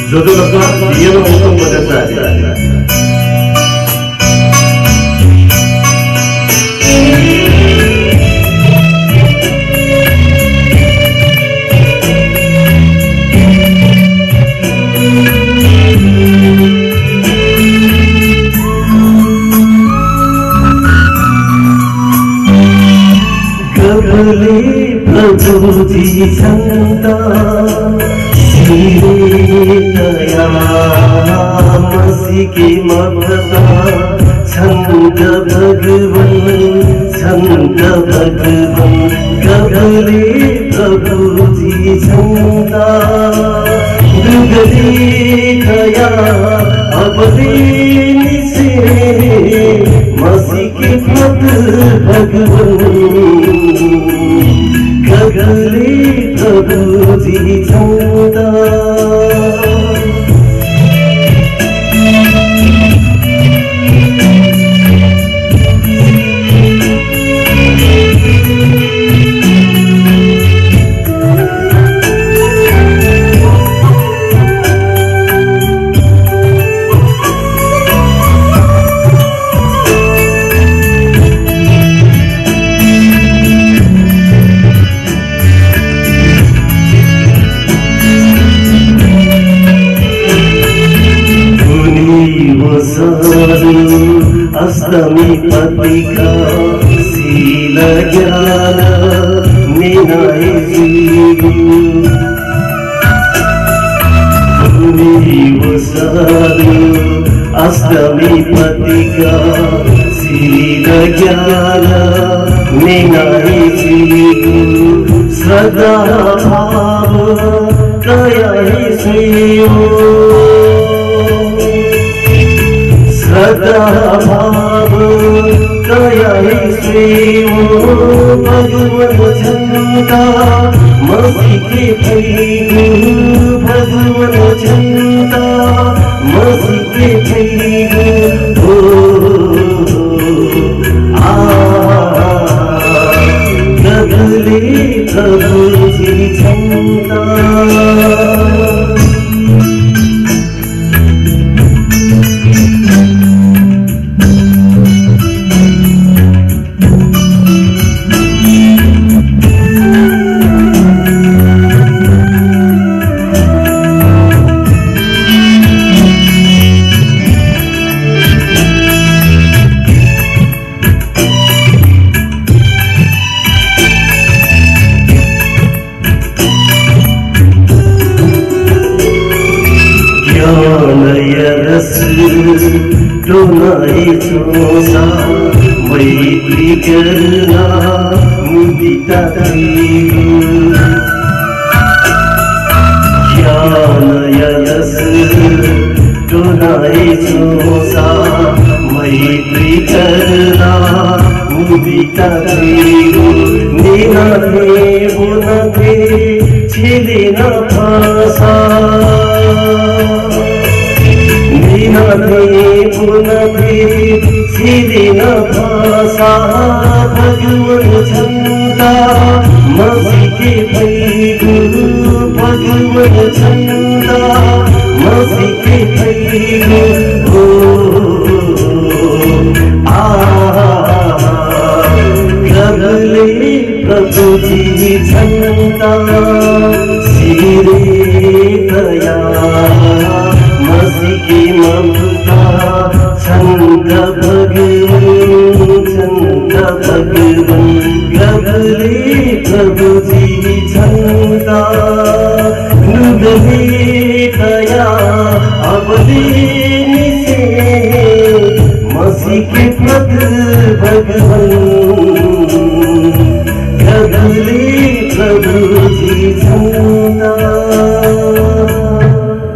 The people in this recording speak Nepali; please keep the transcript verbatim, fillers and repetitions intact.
jodoh dia untuk berdasar. प्रभु जी संता सीरे दया मसीह की ममता संत भगवन संत भगवन गगले प्रभु जी संता गगले दया अपने से मसीह के पद भगवन गगले प्रभु जी संता अस्तमी पत्रिका शील ज्ञान निनाय जीव अस्तमी पत्रिका शील ज्ञान निनाय जीव सदा भाव कया सदा भाव कया भगवन चंदा मसीह के भैगु भगवन चंदा मसीह के भैगु आ गगले प्रभु जी चंदा डोनाई चोसा मैत्री करना मुदिता ज्ञान यश डोनाई चोसा मैत्री करना मुदिता निनाथे बुनाथे छिले न भाषा निनाथे बुनाथे छिले न भाषा भगवन चंदा मसीह के भैगु भगवन चंदा मसीह के भैगु आ गगले प्रभु जी चंदा सिरे दया मसीह की ममता चंद भगवन चंद भगवन गगले प्रभु जी चंदा गगले दया अपने से मसीह के पद भगवन